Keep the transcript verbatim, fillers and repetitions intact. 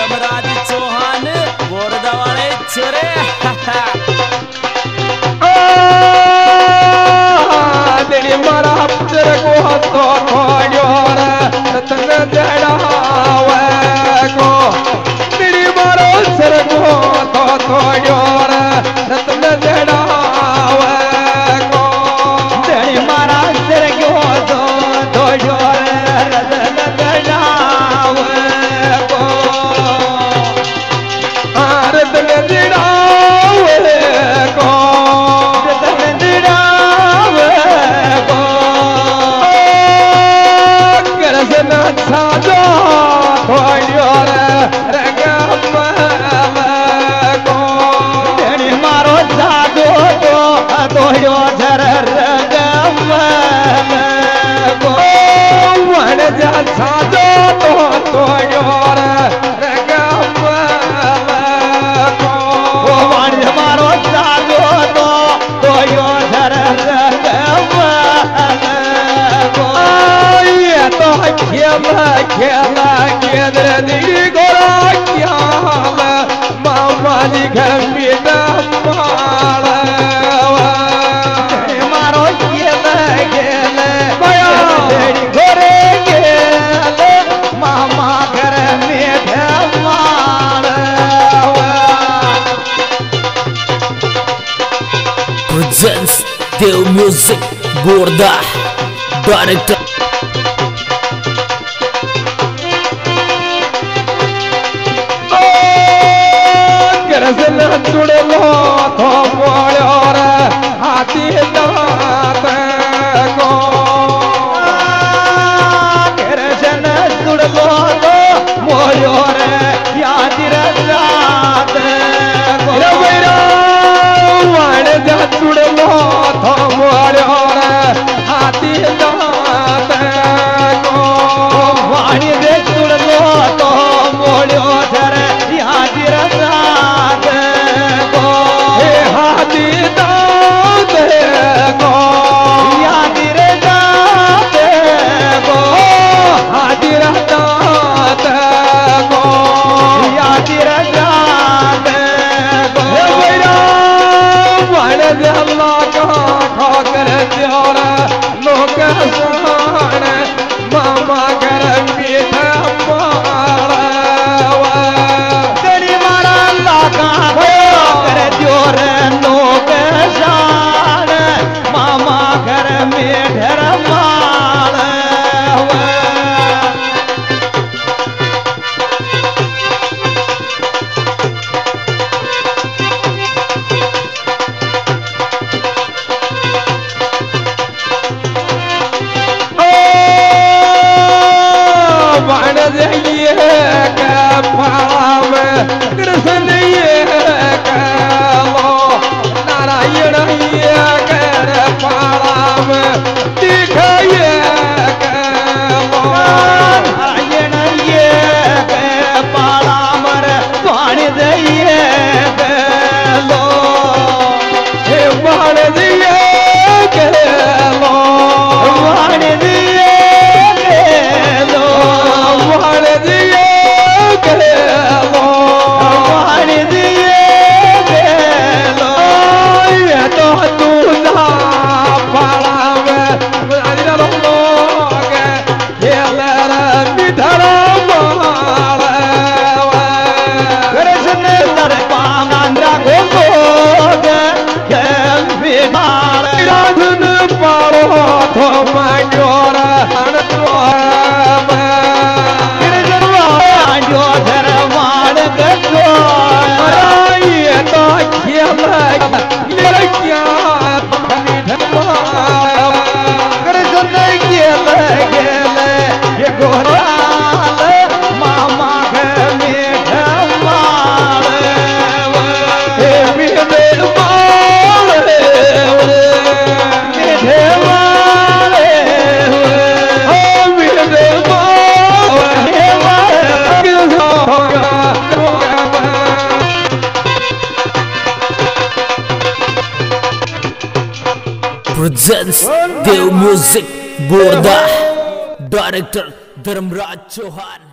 धर्मराज चौहान बोरदा वाले छोरे देनी मारा पुत्र को तो छोड़ो रतन जड़ावे को देनी मारो सर को तो छोड़ो रतन जड़ावे को देनी मारा सर को तो छोड़ो रतन जड़ावे को रतन जड़ावे को साजो थोड़ियो रंग को देनी मारो साजो तो थोड़ियो झर रंग को वन जा साजो तो थोड़ियो रंग को वन मारो साजो तो थोड़ियो झर रंग खेला खेला केंद्र दी गोरा क्या मामा जी घर में माला मारो खेला खेला तेरी गोरे खेला मामा घर में माला presents Dev Music Borda Director जुड़लो तो बोलो रे हाथी दांत को कृष्ण जुड़लो तो बोलो रे हाथी दांत को वन जा जुड़लो तो बोलो रे हाथी दांत को वाणी दे जुड़लो तो बोलो रे हाथी दांत हाथी दांत को हाथी दांत को हाथी दांत को हाथी दांत को वन जल्ला का ठोकर जोरा लोक सुहान मामा घर मीठा मारा तेरी मारा लाका जोर लोग शान मामा घर में ढेर माल बन जाइए कृष्ण ये नारायण ये कर पाराम दिखाइए नारायण ये पाराम पानी दिए लो हे बाण दिए लो बाण दिए लो बाण दिए लो बाण दिए तो तू ना पाला में अरे लोग खेला मिठर माल कृष्ण तर पांगरा गोग खेल बिमार राधन पारो तो मांगोर हन तो कृष्ण मांगो धर मार गो ये तो खेला क्या कृष्ण गेल गेल ये गोरा मामा घर मीठ माल हे मीठे माल मीठे माल मीठे presents Dev Music Borda Director Dharmaraj Chauhan.